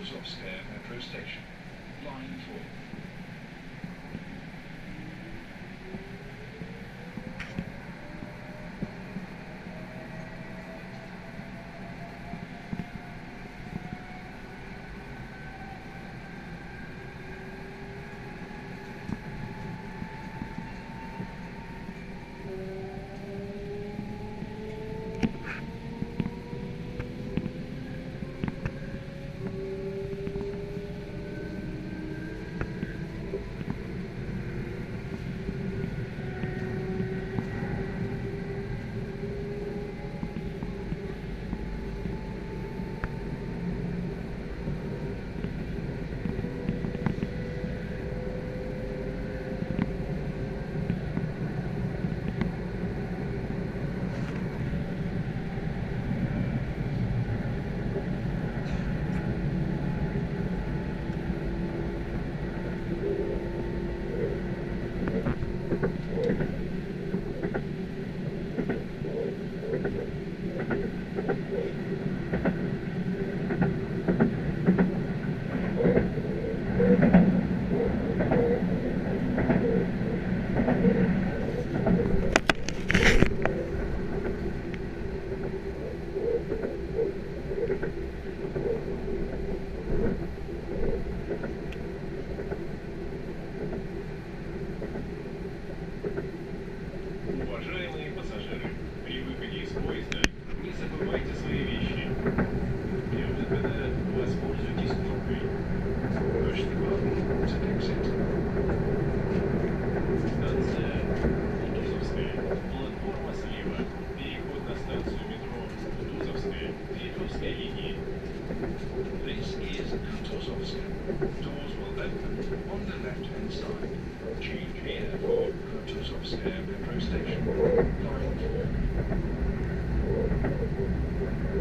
Kutuzovskaya metro station. Line 4. Уважаемые пассажиры, при выходе из поезда не забывайте свои вещи. Неожиданно воспользуйтесь кнопкой. Push the button to exit. Станция Кутузовская. Платформа слева. Переход на станцию метро Кутузовская. Кремлевской линии. This is Kutuzovskaya. Doors will open on the left-hand side. Change here for Kutuzovskaya metro station. Line 4.